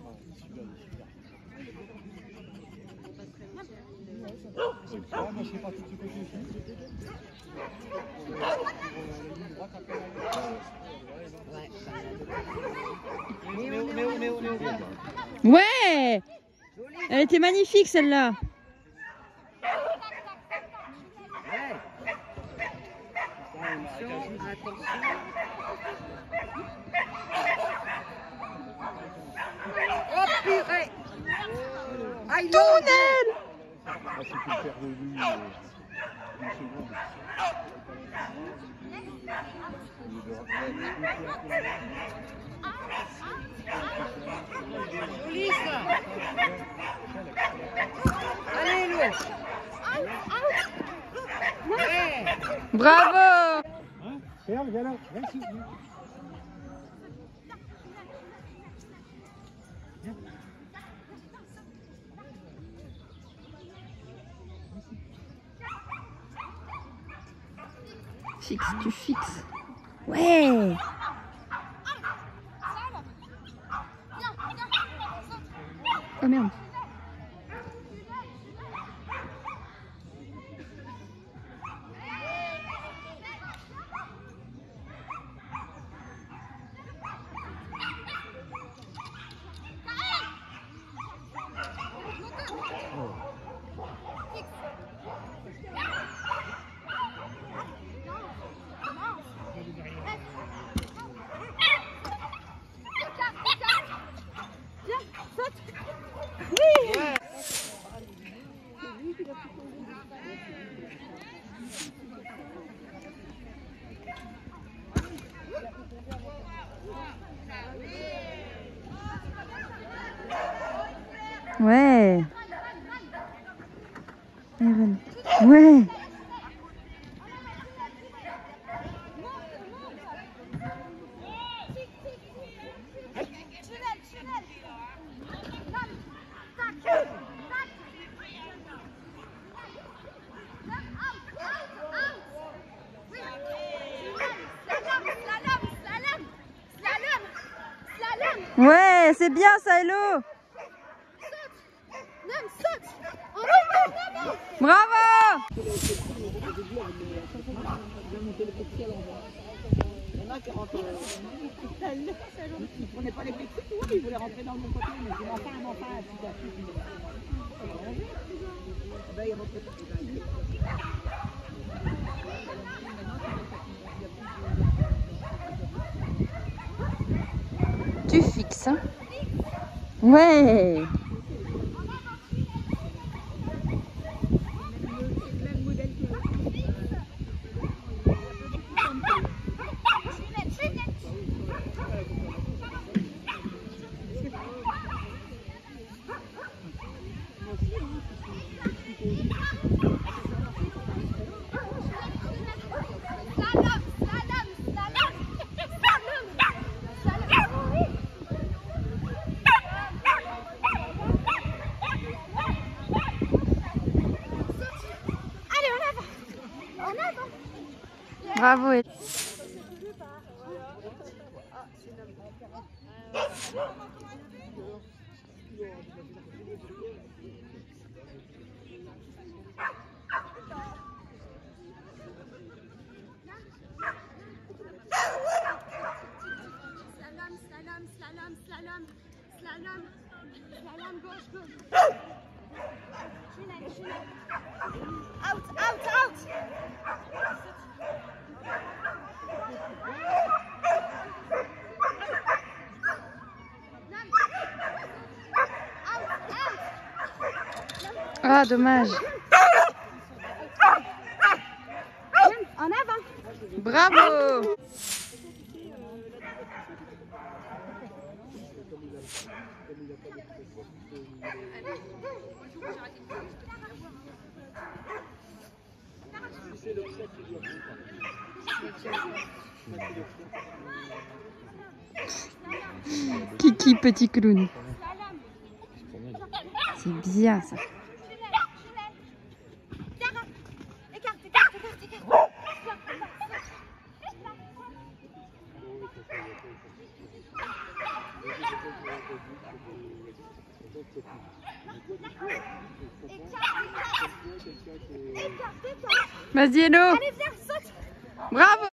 Moi je sais pas tout ce côté ici. Ouais, elle était magnifique celle-là. Oh purée! Tunnel! Si tu le perds de vue une seconde. Joli ça! Allez l'eau! Ouais! Bravo! Hein? Perle, viens là, viens ici. Fixe, tu fixes. Ouais! Oh merde. Ouais. Evan. Ouais. Ouais, c'est bien ça, Hello. Bravo. On n'est pas les petits, ils voulaient rentrer dans le bon côté, mais je m'en parle, tout à fait. Ben, ils rentrent pas. Tu fixes. Hein? Ouais. Bravo. Slalom, gauche, gauche. Out, out, out. Ah, dommage. En avant. Bravo. Kiki, petit clown. C'est bien ça. Vas-y, Hello. Allez, viens, saute. Bravo.